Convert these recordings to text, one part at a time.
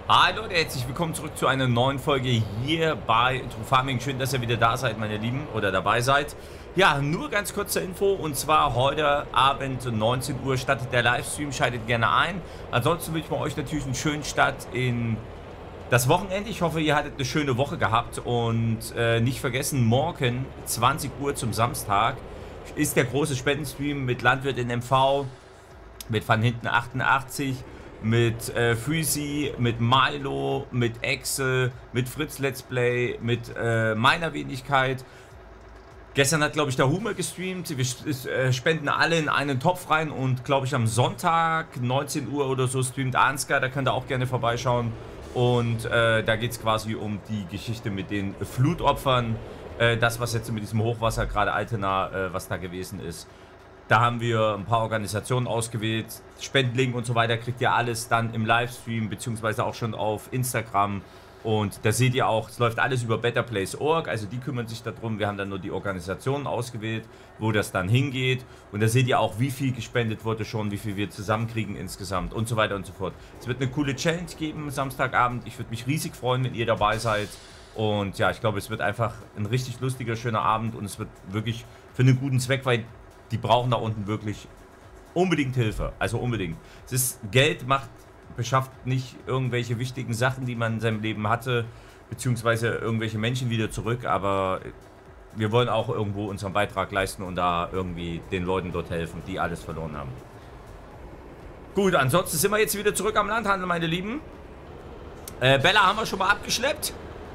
Hallo Leute, herzlich willkommen zurück zu einer neuen Folge hier bei True Farming. Schön, dass ihr wieder da seid, meine Lieben, oder dabei seid. Ja, nur ganz kurze Info, und zwar heute Abend 19 Uhr startet der Livestream, schaltet gerne ein. Ansonsten wünsche ich euch natürlich einen schönen Start in das Wochenende. Ich hoffe, ihr hattet eine schöne Woche gehabt und nicht vergessen, morgen 20 Uhr zum Samstag ist der große Spendenstream mit Landwirt in MV, mit Van Hinten 88, mit Freezy, mit Milo, mit Excel, mit Fritz Let's Play, mit meiner Wenigkeit. Gestern hat, glaube ich, der Hume gestreamt. Wir spenden alle in einen Topf rein und, glaube ich, am Sonntag 19 Uhr oder so streamt Ansgar. Da könnt ihr auch gerne vorbeischauen. Und da geht es quasi um die Geschichte mit den Flutopfern. Das, was jetzt mit diesem Hochwasser, gerade Altena, was da gewesen ist. Da haben wir ein paar Organisationen ausgewählt. Spendenlink und so weiter kriegt ihr alles dann im Livestream, beziehungsweise auch schon auf Instagram. Und da seht ihr auch, es läuft alles über betterplace.org, also die kümmern sich darum. Wir haben dann nur die Organisationen ausgewählt, wo das dann hingeht. Und da seht ihr auch, wie viel gespendet wurde schon, wie viel wir zusammenkriegen insgesamt und so weiter und so fort. Es wird eine coole Challenge geben Samstagabend. Ich würde mich riesig freuen, wenn ihr dabei seid. Und ja, ich glaube, es wird einfach ein richtig lustiger, schöner Abend. Und es wird wirklich für einen guten Zweck, weil die brauchen da unten wirklich unbedingt Hilfe. Also unbedingt. Es ist, Geld beschafft nicht irgendwelche wichtigen Sachen, die man in seinem Leben hatte, beziehungsweise irgendwelche Menschen wieder zurück, aber wir wollen auch irgendwo unseren Beitrag leisten und da irgendwie den Leuten dort helfen, die alles verloren haben. Gut, ansonsten sind wir jetzt wieder zurück am Landhandel, meine Lieben. Bella haben wir schon mal abgeschleppt.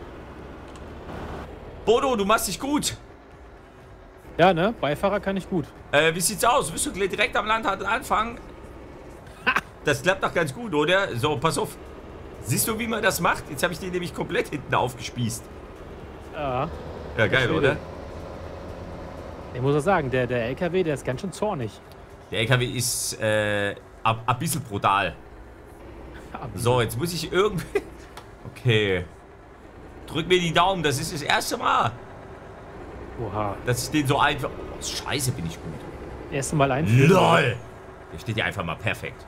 Bodo, du machst dich gut. Ja, ne? Beifahrer kann ich gut. Wie sieht's aus? Willst du direkt am Landhandel anfangen? Das klappt doch ganz gut, oder? So, pass auf. Siehst du, wie man das macht? Jetzt habe ich den nämlich komplett hinten aufgespießt. Ja. Ja, geil, oder? Ich muss auch sagen, der LKW, der ist ganz schön zornig. Der LKW ist ein bisschen brutal. So, jetzt muss ich irgendwie... Okay. Drück mir die Daumen, das ist das erste Mal. Oha. Dass ich den so einfach... Oh, scheiße, bin ich gut. Erste Mal einführen. LOL! Der steht ja einfach mal perfekt.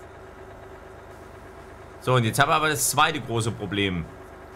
So, und jetzt haben wir aber das zweite große Problem.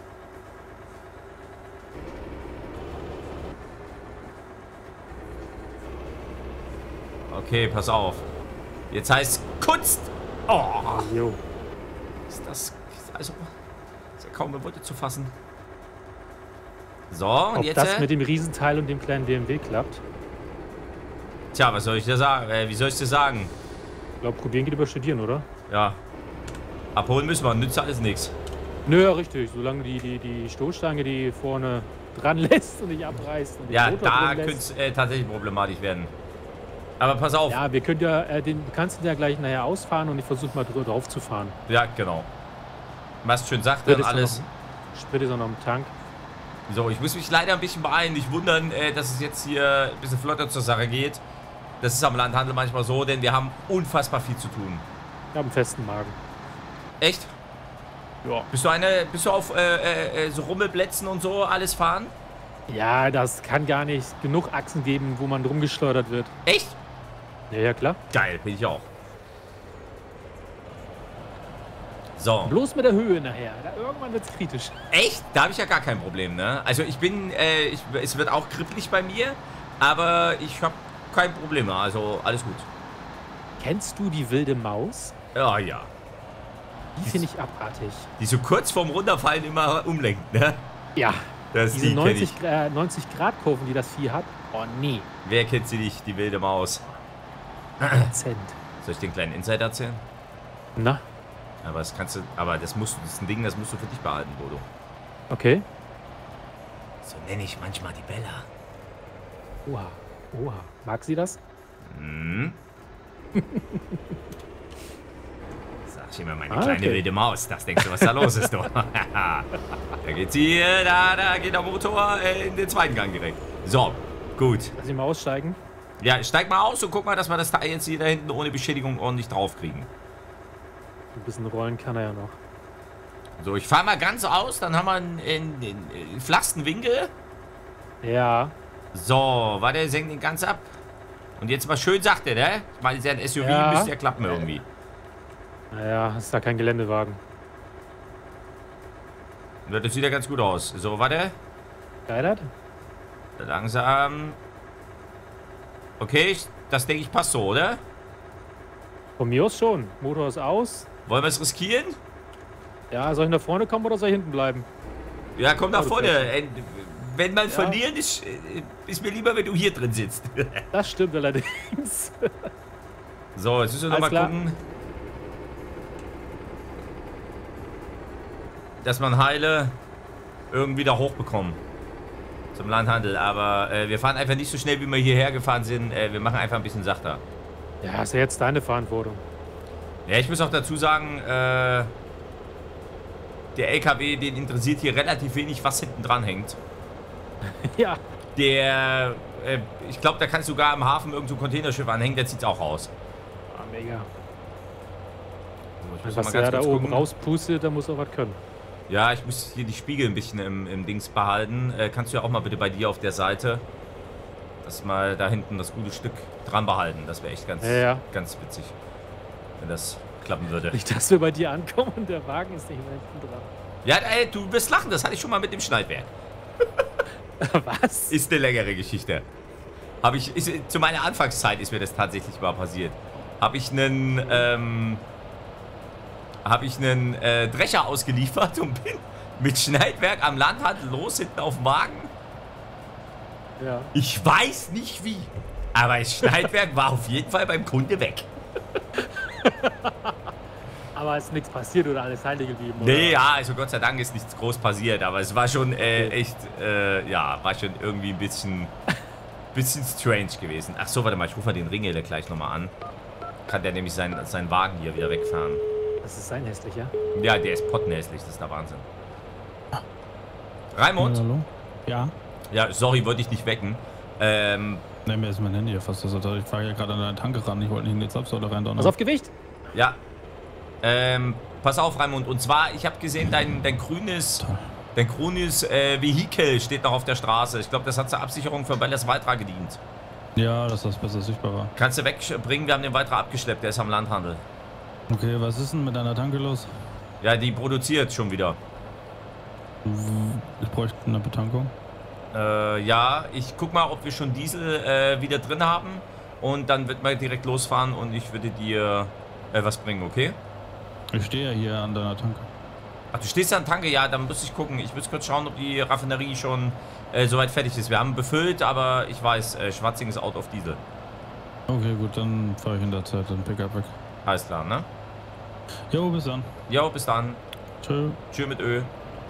Okay, pass auf. Jetzt heißt Kunst. Oh. Jo. Ist das... Also... Ist ja kaum mit Worte zu fassen. So, und Ob jetzt... das mit dem Riesenteil und dem kleinen BMW klappt? Tja, was soll ich dir sagen? Wie soll ich dir sagen? Ich glaube, probieren geht über studieren, oder? Ja. Abholen müssen wir, nützt alles nichts. Nö, ja, richtig. Solange die Stoßstange die vorne dran lässt und nicht abreißt. Und Ja, da könnte es tatsächlich problematisch werden. Aber pass auf. Ja, wir können ja, du kannst ihn ja gleich nachher ausfahren und ich versuche mal drauf zu fahren. Ja, genau. Was schön sagt dann alles. Sprit ist auch noch im Tank. So, ich muss mich leider ein bisschen beeilen. Nicht wundern, dass es jetzt hier ein bisschen flotter zur Sache geht. Das ist am Landhandel manchmal so, denn wir haben unfassbar viel zu tun. Ich habe einen festen Magen. Echt? Ja. Bist du auf so Rummelplätzen und so alles fahren? Ja, das kann gar nicht genug Achsen geben, wo man rumgeschleudert wird. Echt? Ja, ja, klar. Geil, bin ich auch. So. Bloß mit der Höhe nachher. Irgendwann wird es kritisch. Echt? Da habe ich ja gar kein Problem, ne? Also ich bin, es wird auch kribbelig bei mir, aber ich habe kein Problem, also alles gut. Kennst du die wilde Maus? Ja, ja. Die finde ich abartig. Die so kurz vorm Runterfallen immer umlenkt, ne? Ja. Das Diese 90-Grad-Kurven, die das Vieh hat. Oh, nee. Wer kennt sie nicht, die wilde Maus? Dezent. Soll ich den kleinen Insider erzählen? Na? Aber das kannst du, das ist ein Ding, das musst du für dich behalten, Bodo. Okay. So nenne ich manchmal die Bella. Oha. Oha. Mag sie das? Hm. Sag ich immer, meine kleine wilde Maus. Das denkst du, was da los ist, du. Da geht sie, da geht der Motor in den zweiten Gang direkt. So, gut. Lass ich mal aussteigen. Ja, steig mal aus und guck mal, dass wir das Teil jetzt hier da hinten ohne Beschädigung ordentlich draufkriegen. Ein bisschen rollen kann er ja noch. So, ich fahre mal ganz aus, dann haben wir einen flachsten Winkel. Ja. So, warte, senkt den ganz ab. Und jetzt mal schön sachte, ne? Ich meine, ist ja ein SUV, müsste ja klappen irgendwie. Naja, ist da kein Geländewagen. Ja, das sieht ja ganz gut aus. So, warte. Geilert? Langsam. Okay, das denke ich passt so, oder? Von mir aus schon. Motor ist aus. Wollen wir es riskieren? Ja, soll ich nach vorne kommen oder soll ich hinten bleiben? Ja, komm nach du vorne. Wenn man Ja. verlieren ist, ist mir lieber, wenn du hier drin sitzt. Das stimmt allerdings. So, jetzt müssen wir Alles nochmal klar. gucken, dass man Heile irgendwie da hochbekommen zum Landhandel. Aber wir fahren einfach nicht so schnell, wie wir hierher gefahren sind. Wir machen einfach ein bisschen sachter. Ja, ist ja jetzt deine Verantwortung. Ja, ich muss auch dazu sagen, der LKW, den interessiert hier relativ wenig, was hinten dran hängt. Ja. Der, ich glaube, da kannst du sogar im Hafen irgend so ein Containerschiff anhängen, der zieht's auch raus. Ah, mega. So, ich muss Was mal der ganz da kurz oben gucken. rauspustet, da muss er was können. Ja, ich muss hier die Spiegel ein bisschen im Dings behalten. Kannst du ja auch mal bitte bei dir auf der Seite, dass mal da hinten das gute Stück dran behalten. Das wäre echt ganz, Ja. ganz witzig, wenn das klappen würde. Nicht, dass wir bei dir ankommen und der Wagen ist nicht mehr hinten dran. Ja, du wirst lachen, das hatte ich schon mal mit dem Schneidwerk. Was? Ist eine längere Geschichte. Zu meiner Anfangszeit ist mir das tatsächlich mal passiert. Habe ich einen Drescher ausgeliefert und bin mit Schneidwerk am Landhandel los, hinten auf dem Wagen. Ja. Ich weiß nicht wie, aber das Schneidwerk war auf jeden Fall beim Kunde weg. Aber ist nichts passiert oder alles heile geblieben? Nee, oder? ja, also Gott sei Dank ist nichts groß passiert, aber es war schon echt, ja, war schon irgendwie ein bisschen strange gewesen. Ach so, warte mal, ich rufe mal den Ringele gleich nochmal an. Kann der nämlich seinen Wagen hier wieder wegfahren. Das ist sein hässlicher. Ja, der ist pottenhässlich, das ist der Wahnsinn. Raimund? Hallo? Ja? Ja, sorry, wollte ich nicht wecken. Ne, mir ist mein Handy erfasst. Ich fahre ja gerade an der Tanke ran. Ich wollte nicht in die Zapfsäule rein. Was auf Gewicht? Ja. Pass auf, Raimund. Und zwar, ich habe gesehen, dein grünes Vehikel steht noch auf der Straße. Ich glaube, das hat zur Absicherung für Bellas Valtra gedient. Ja, dass das besser sichtbar war. Kannst du wegbringen? Wir haben den Valtra abgeschleppt. Der ist am Landhandel. Okay, was ist denn mit deiner Tanke los? Ja, die produziert schon wieder. Ich bräuchte eine Betankung. Ja, ich guck mal, ob wir schon Diesel wieder drin haben. Und dann wird man direkt losfahren und ich würde dir was bringen, okay? Ich stehe ja hier an deiner Tanke. Ach, du stehst an der Tanke? Ja, dann muss ich gucken. Ich muss kurz schauen, ob die Raffinerie schon soweit fertig ist. Wir haben befüllt, aber ich weiß, Schwarzing ist out of Diesel. Okay, gut, dann fahre ich in der Zeit den Pickup weg. Alles klar, ne? Jo, bis dann. Jo, bis dann. Tschö. Tschö mit Ö.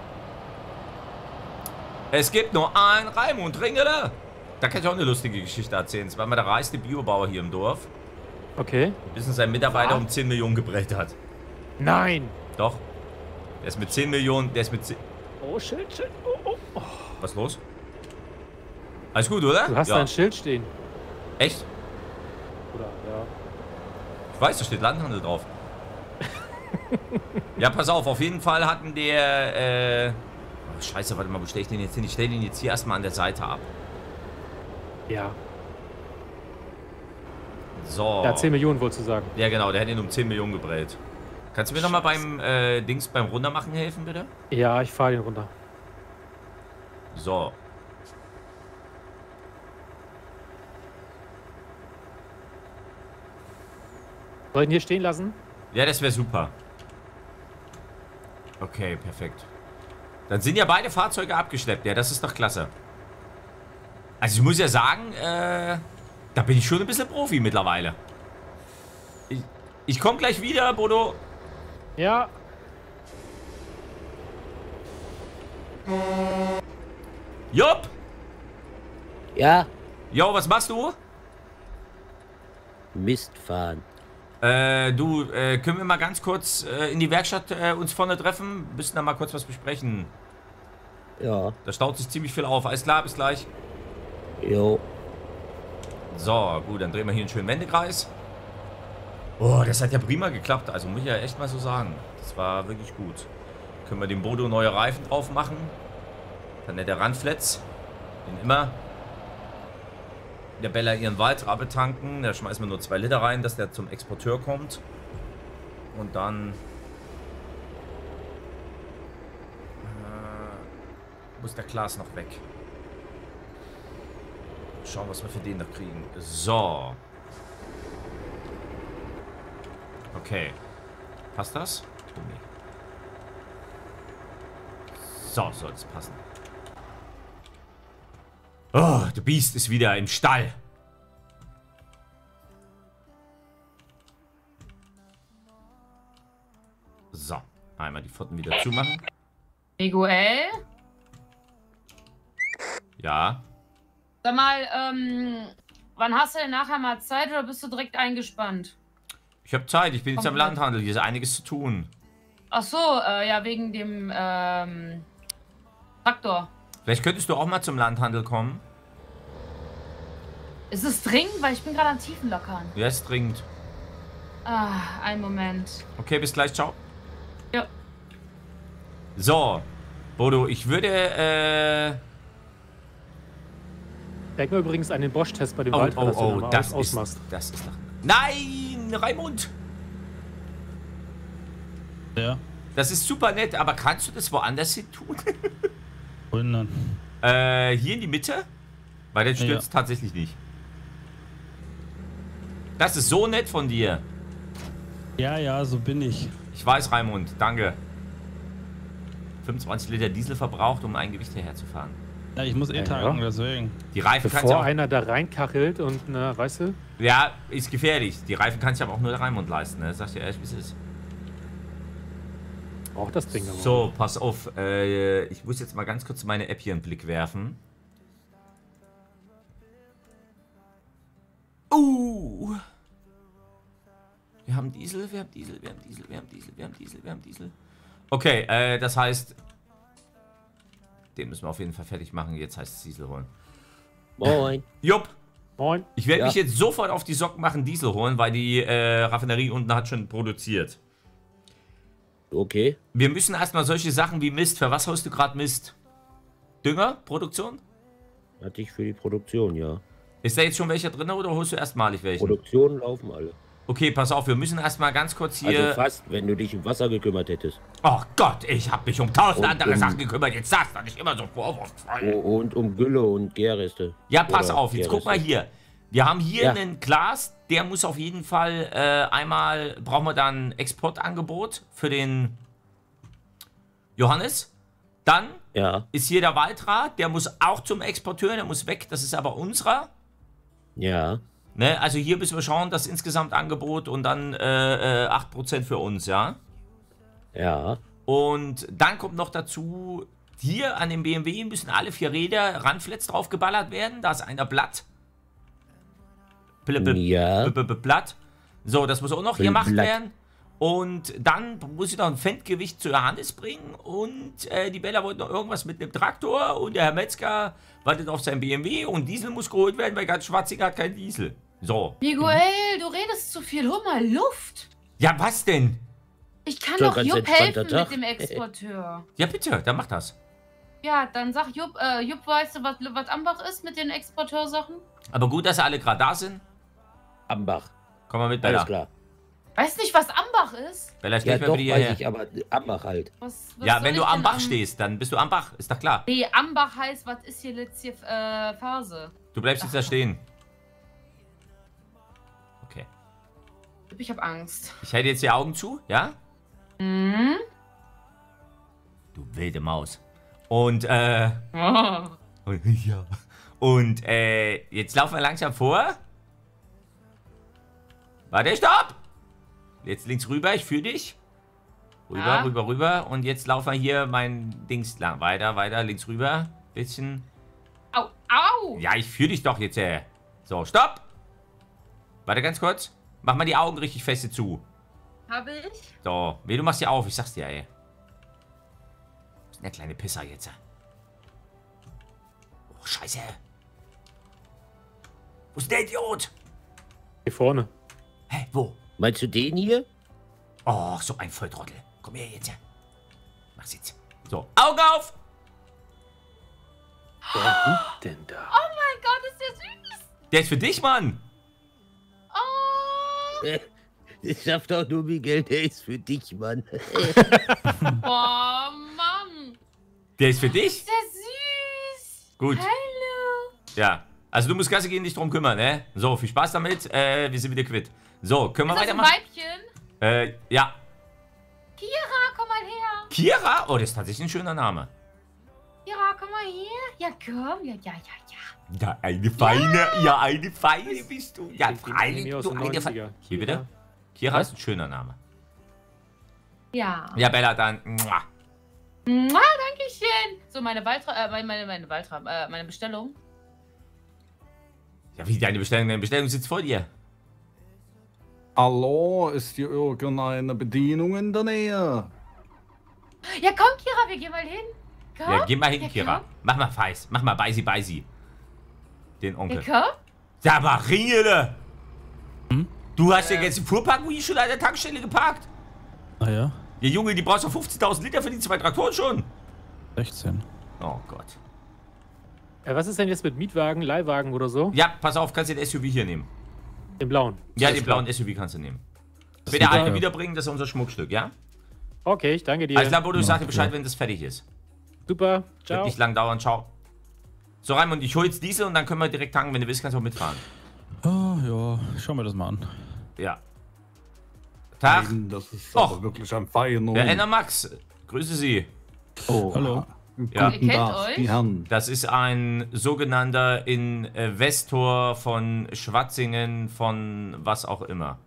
Es gibt nur einen Raimund Ringele. Da kann ich auch eine lustige Geschichte erzählen. Es war mal der reichste Biobauer hier im Dorf. Okay. Bis ihn sein Mitarbeiter Was? um 10 Millionen gebrellt hat. Nein. Doch. Der ist mit 10 Millionen, Oh, Schild. Oh. Was ist los? Alles gut, oder? Du hast ja. da ein Schild stehen. Echt? Oder, ja. Ich weiß, da steht Landhandel drauf. Ja, pass auf jeden Fall hatten der, oh, scheiße, warte mal, wo stelle ich den jetzt hin? Ich stelle den jetzt hier erstmal an der Seite ab. Ja. So. Ja, 10 Millionen wolltest du sagen. Ja, genau, der hat ihn um 10 Millionen gebrellt. Kannst du mir nochmal beim beim Runtermachen helfen, bitte? Ja, ich fahre den runter. So. Soll ich ihn hier stehen lassen? Ja, das wäre super. Okay, perfekt. Dann sind ja beide Fahrzeuge abgeschleppt. Ja, das ist doch klasse. Also ich muss ja sagen, da bin ich schon ein bisschen Profi mittlerweile. Ich komme gleich wieder, Bodo. Ja. Jupp. Ja, Jo, was machst du? Mist fahren. Können wir mal ganz kurz in die Werkstatt uns vorne treffen? Wir müssen da mal kurz was besprechen. Ja, Da staut sich ziemlich viel auf. Alles klar, bis gleich. jo. So, gut, dann drehen wir hier einen schönen Wendekreis. Oh, das hat ja prima geklappt. Also muss ich ja echt mal so sagen. Das war wirklich gut. Können wir dem Bodo neue Reifen drauf machen. Dann der Randflats. Den immer. Der Bella ihren Valtra betanken. Da schmeißen wir nur 2 Liter rein, dass der zum Exporteur kommt. Und dann Muss der Klaas noch weg. Schauen, was wir für den noch kriegen. So. Okay. Passt das? Oh, nee. So, soll es passen. Oh, der Biest ist wieder im Stall. So, einmal die Pfoten wieder zumachen. Miguel? Ja. Sag mal, wann hast du denn nachher mal Zeit oder bist du direkt eingespannt? Ich habe Zeit, ich bin jetzt am Landhandel, hier ist einiges zu tun. Ach so, ja, wegen dem, Traktor. Vielleicht könntest du auch mal zum Landhandel kommen. Ist es dringend? Weil ich bin gerade an Tiefenlockern. Ja, ist dringend. Ah, einen Moment. Okay, bis gleich, ciao. Ja. So, Bodo, ich würde, Denk mal übrigens an den Bosch-Test bei dem oh, Walter, dass du oh, mal das ausmachst. ist, das ist doch... Nein, Raimund! Ja, Das ist super nett, aber kannst du das woanders hin tun? wohin dann? Hier in die Mitte? Weil der stürzt tatsächlich nicht. Das ist so nett von dir. Ja, so bin ich. Ich weiß, Raimund, danke. 25 Liter Diesel verbraucht, um ein Gewicht hierher zu fahren. Ja, ich muss tanken, deswegen. Die Reifen kannst du Bevor auch... einer da reinkachelt und, na, weißt du? Ja, ist gefährlich. Die Reifen kannst du aber auch nur der Raimund leisten, ne? Sag dir ehrlich, wie es ist. Auch das Ding. Aber. So, pass auf. Ich muss jetzt mal ganz kurz meine App hier in den Blick werfen. Wir haben Diesel, wir haben Diesel, wir haben Diesel, wir haben Diesel, wir haben Diesel, wir haben Diesel. Okay, das heißt... Den müssen wir auf jeden Fall fertig machen. Jetzt heißt es Diesel holen. Moin. Jupp. Moin. Ich werde Ja. mich jetzt sofort auf die Socken machen, Diesel holen, weil die Raffinerie unten hat schon produziert. Okay. Wir müssen erstmal solche Sachen wie Mist. Für was haust du gerade Mist? Dünger? Produktion? Hatte ich für die Produktion, ja. Ist da jetzt schon welcher drin oder holst du erstmalig welche? Produktionen laufen alle. Okay, pass auf, wir müssen erstmal ganz kurz hier... Also fast, wenn du dich um Wasser gekümmert hättest. Oh Gott, ich habe mich um tausend Und andere Sachen gekümmert. Jetzt sagst du nicht immer so vorwurfsvoll. Und um Gülle und Gärreste. Ja, pass Oder auf, jetzt guck mal Gärreste. hier. Wir haben hier Ja. einen Glas, der muss auf jeden Fall einmal... Brauchen wir dann ein Exportangebot für den Johannes. Dann Ja, ist hier der Waldrad, der muss auch zum Exporteur, der muss weg, das ist aber unserer. ja. Ne? Also hier müssen wir schauen, das insgesamt Angebot und dann 8% für uns, ja. Ja. Und dann kommt noch dazu, hier an dem BMW müssen alle 4 Räder Randflats draufgeballert werden, da ist einer Blatt. Ja. Blatt. So, das muss auch noch gemacht Blatt. werden. Und dann muss ich noch ein Fettgewicht zu Johannes bringen. Und die Bella wollte noch irgendwas mit einem Traktor. Und der Herr Metzger wartet auf sein BMW. Und Diesel muss geholt werden, weil ganz Schwarziger hat kein Diesel. So. Miguel, du redest zu viel. Hol mal Luft. Ja, was denn? Ich kann So, doch ganz Jupp entspannter helfen Tag. mit dem Exporteur. Ja, bitte, dann mach das. Ja, dann sag Jupp, Jupp, weißt du, was Ambach ist mit den Exporteursachen? Aber gut, dass alle gerade da sind. Ambach. Komm mal mit, Bella. Alles klar. Weißt nicht, was Ambach ist? Bella, Ja, stell dich mal doch, bitte weiß hierher. ich, aber Ambach halt. Was Ja, soll wenn du ich am denn Bach stehst, dann bist du am Bach. Ist doch klar. Nee, Ambach heißt, was ist hier letzte Phase? Du bleibst jetzt da stehen. Okay. Ich hab Angst. Ich halte jetzt die Augen zu, ja? Mhm. Du wilde Maus. Und, Oh. ja. Und, jetzt laufen wir langsam vor. Warte, stopp! Jetzt links rüber, ich fühle dich. Rüber, Ja. rüber, rüber. Und jetzt laufen wir hier mein Dings lang. Weiter, weiter, links rüber. Bisschen. Au, au! Ja, ich fühle dich doch jetzt. So, stopp! Warte ganz kurz. Mach mal die Augen richtig feste zu. Habe ich? So, du machst die auf, ich sag's dir, ey. Was ist denn der kleine Pisser jetzt? Oh, Scheiße. Wo ist der Idiot? Hier vorne. Hä, wo? Meinst du den hier? Oh, so ein Volltrottel. Komm her jetzt. Mach's jetzt. So, Augen auf! Wer liegt denn da? Oh mein Gott, ist der süß! Der ist für dich, Mann. Oh! Das schafft auch nur Miguel, der ist für dich, Mann. Boah, Mann! Der ist für dich? Ist der Gut. Hallo. Ja. Also du musst Gasse gehen, dich drum kümmern, ne? So, viel Spaß damit. Wir sind wieder quitt. So, können wir Ist das ein weitermachen? Weibchen? Ja. Kira, komm mal her. Kira? Oh, das ist tatsächlich ein schöner Name. Kira, komm mal her. Ja, komm. Ja. Ja, eine Feine. Ja, eine Feine bist du. Ja, Anime freilich, aus du den eine 90er. Feine. Hier bitte? Kira ist ein schöner Name. Ja. Ja, Bella, dann. Mua. Danke schön. So, meine Bestellung. Ja, wie deine Bestellung? Deine Bestellung sitzt vor dir. Hallo, ist hier irgendeine Bedienung in der Nähe? Ja, komm, Kira, wir gehen mal hin. Komm. Ja, geh mal hin, Ja, Kira. komm. Mach mal Feis. Mach mal Beisi. Den Onkel. Ja, komm. Sag mal, Ringele! Du hast ja jetzt den Fuhrpark schon an der Tankstelle geparkt? Naja, Ja, Junge, die brauchst du 15.000 Liter für die 2 Traktoren schon. 16. Oh Gott. Was ist denn jetzt mit Mietwagen, Leihwagen oder so? Ja, pass auf, kannst du den SUV hier nehmen. Den blauen. Ja, Alles den klar. blauen SUV kannst du nehmen. Das Bitte ist alle geil. wiederbringen, das ist unser Schmuckstück, ja? Okay, ich danke dir. Alles klar, Bodo, ich sag dir Bescheid, Ja. wenn das fertig ist. Super, Wird ciao. nicht lang dauern, ciao. So, Raimund, ich hol jetzt diese und dann können wir direkt tanken. Wenn du willst, kannst du auch mitfahren. Ah, ja, schau mir das mal an. Ja. Tag. Nein, das ist Och. aber wirklich ein Feiern. Der Enner Max, grüße Sie. Oh, Hallo. Ja. Ihr Guten kennt Tag, euch? die Herren. Das ist ein sogenannter Investor von Schwatzingen, von was auch immer.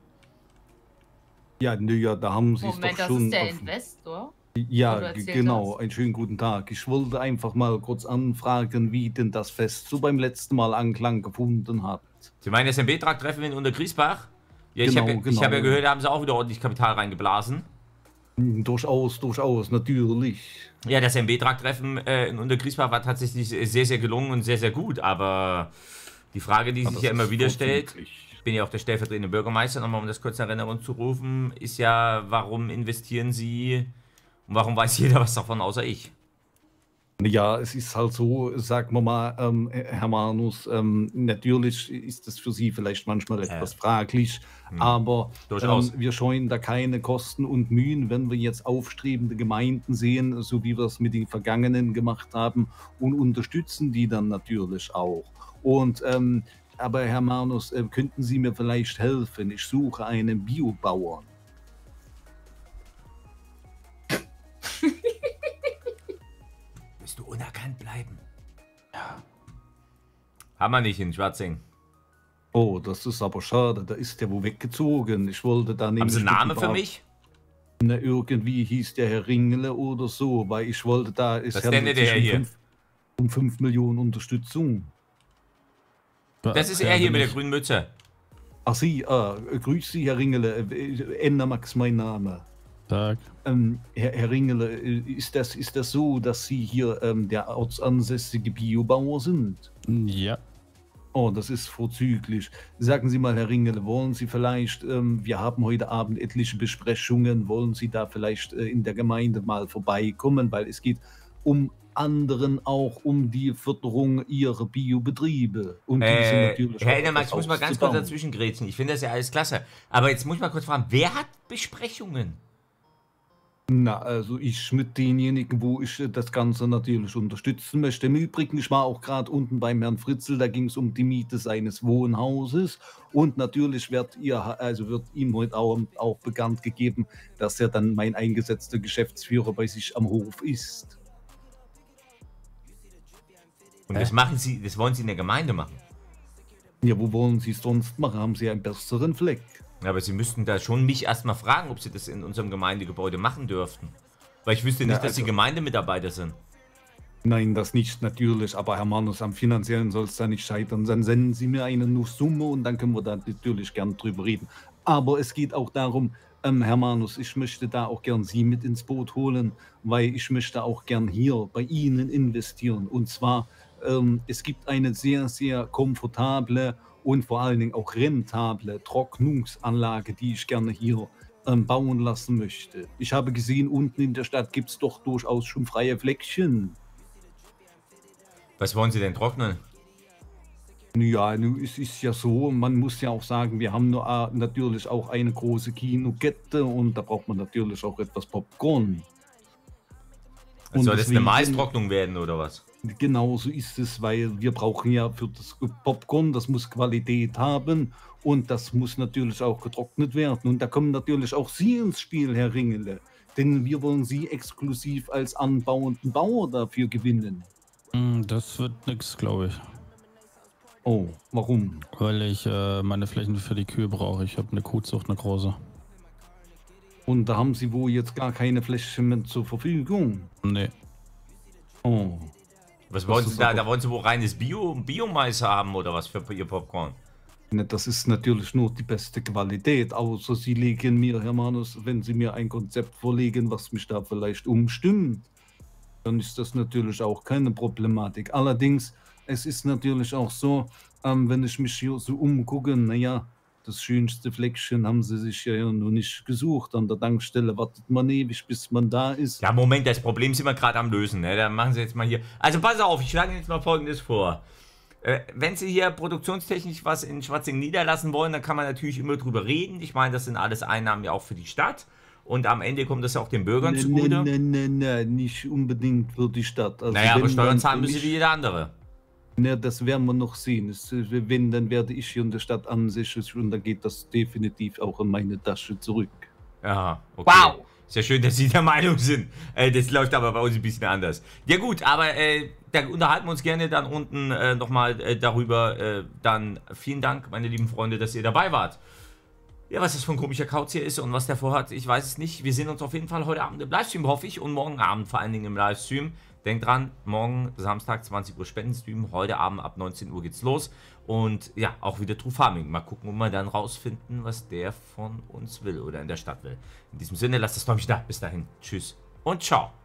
Ja, ja, da haben Sie es Moment, doch das schon. ist der auf- Investor. Ja, Oder erzähl genau. das. Einen schönen guten Tag. Ich wollte einfach mal kurz anfragen, wie denn das Fest so beim letzten Mal Anklang gefunden hat. Sie meinen das MB-Trag-Treffen in Untergriesbach? Ja, ich Genau, habe genau. hab ja gehört, da haben sie auch wieder ordentlich Kapital reingeblasen. Durchaus, natürlich. Ja, das MB-Trag-Treffen in Untergriesbach war tatsächlich sehr, sehr gelungen und sehr, sehr gut. Aber die Frage, die sich das ja immer ist wieder stellt, vorzüglich. ich bin ja auch der stellvertretende Bürgermeister, nochmal um das kurz in Erinnerung zu rufen, ist ja, warum investieren Sie und warum weiß jeder was davon, außer ich? Ja, es ist halt so, sagen wir mal, Herr Manus, natürlich ist es für Sie vielleicht manchmal etwas fraglich, aber Durchaus. wir scheuen da keine Kosten und Mühen, wenn wir jetzt aufstrebende Gemeinden sehen, so wie wir es mit den Vergangenen gemacht haben, und unterstützen die dann natürlich auch. Und aber Herr Manus, könnten Sie mir vielleicht helfen? Ich suche einen Biobauern. Willst du unerkannt bleiben? Ja. Haben wir nicht in Schwarzing. Oh, das ist aber schade, da ist der wo weggezogen. Ich wollte da Haben nämlich Sie einen mit Namen ein für paar- mich? Na, irgendwie hieß der Herr Ringele oder so, weil ich wollte da, es Was handelt denn der sich Herr hier? um 5 Millionen Unterstützung. Das ist er hier mit der grünen Mütze. Ach Sie, grüß Sie, Herr Ringele, Enner Max mein Name. Tag. Herr Ringele, ist das so, dass Sie hier der ortsansässige Biobauer sind? Ja. Oh, das ist vorzüglich. Sagen Sie mal, Herr Ringele, wollen Sie vielleicht, wir haben heute Abend etliche Besprechungen, wollen Sie da vielleicht in der Gemeinde mal vorbeikommen, weil es geht anderen auch um die Förderung ihrer Biobetriebe. Und diese natürlich Herr auch Ennermax, etwas ich muss mal ganz kurz aufzubauen. dazwischen grätschen. Ich finde das ja alles klasse. Aber jetzt muss ich mal kurz fragen, wer hat Besprechungen? Na, also ich mit denjenigen, wo ich das Ganze natürlich unterstützen möchte. Im Übrigen, ich war auch gerade unten beim Herrn Fritzl, da ging es um die Miete seines Wohnhauses. Und natürlich wird ihm heute auch bekannt gegeben, dass er dann mein eingesetzter Geschäftsführer bei sich am Hof ist. Und das machen Sie, das wollen Sie in der Gemeinde machen. Ja, wo wollen Sie es sonst machen? Haben Sie einen besseren Fleck? Aber Sie müssten da schon mich erstmal fragen, ob Sie das in unserem Gemeindegebäude machen dürften. Weil ich wüsste nicht, Ja, dass Sie also- Gemeindemitarbeiter sind. Nein, das nicht natürlich, aber Herr Manus, am Finanziellen soll es da nicht scheitern. Dann senden Sie mir eine Summe und dann können wir da natürlich gern drüber reden. Aber es geht auch darum, Herr Manus, ich möchte da auch gern Sie mit ins Boot holen, weil ich möchte auch gern hier bei Ihnen investieren. Und zwar, es gibt eine sehr, sehr komfortable und vor allen Dingen auch rentable Trocknungsanlage, die ich gerne hier bauen lassen möchte. Ich habe gesehen, unten in der Stadt gibt es doch durchaus schon freie Fleckchen. Was wollen Sie denn trocknen? Ja, nun, es ist ja so, man muss ja auch sagen, wir haben natürlich auch eine große Kinokette und da braucht man natürlich auch etwas Popcorn. Und soll das eine deswegen- Maistrocknung werden oder was? Genau so ist es, weil wir brauchen ja für das Popcorn, das muss Qualität haben und das muss natürlich auch getrocknet werden. Und da kommen natürlich auch Sie ins Spiel, Herr Ringele. Denn wir wollen Sie exklusiv als anbauenden Bauer dafür gewinnen. Das wird nix, glaube ich. Oh, warum? Weil ich meine Flächen für die Kühe brauche. Ich habe eine Kuhzucht, eine große. Und da haben Sie wohl jetzt gar keine Fläche mehr zur Verfügung. Nee. Oh. Was wollen Das Sie ist da? aber- Da wollen Sie wohl reines Biomais haben oder was für Ihr Popcorn? Ne, das ist natürlich nur die beste Qualität, außer Sie legen mir, Herr Manus, wenn Sie mir ein Konzept vorlegen, was mich da vielleicht umstimmt, dann ist das natürlich auch keine Problematik. Allerdings, es ist natürlich auch so, wenn ich mich hier so umgucke, naja, das schönste Fleckchen haben Sie sich ja noch nicht gesucht. An der Tankstelle wartet man ewig, bis man da ist. Ja, Moment, das Problem sind wir gerade am Lösen. Ne? Dann machen Sie jetzt mal hier. Also pass auf, ich schlage Ihnen jetzt mal Folgendes vor. Wenn Sie hier produktionstechnisch was in Schwarzing niederlassen wollen, dann kann man natürlich immer drüber reden. Ich meine, das sind alles Einnahmen ja auch für die Stadt. Und am Ende kommt das ja auch den Bürgern zugute. Ne, nicht unbedingt für die Stadt. Also Naja, aber wenn, Steuern dann zahlen für müssen mich- wie jeder andere. Na, das werden wir noch sehen. Wenn, dann werde ich hier in der Stadt ansässig und dann geht das definitiv auch in meine Tasche zurück. Ja, okay. Wow. Ist ja schön, dass Sie der Meinung sind. Das läuft aber bei uns ein bisschen anders. Ja gut, aber da unterhalten wir uns gerne dann unten nochmal darüber. Dann vielen Dank, meine lieben Freunde, dass ihr dabei wart. Ja, was das für ein komischer Kauz hier ist und was der vorhat, ich weiß es nicht. Wir sehen uns auf jeden Fall heute Abend im Livestream, hoffe ich. Und morgen Abend vor allen Dingen im Livestream. Denkt dran, morgen Samstag 20 Uhr Spendenstream. Heute Abend ab 19 Uhr geht's los. Und ja, auch wieder True Farming. Mal gucken, ob wir dann rausfinden, was der von uns will oder in der Stadt will. In diesem Sinne, lasst das Däumchen da. Bis dahin. Tschüss und ciao.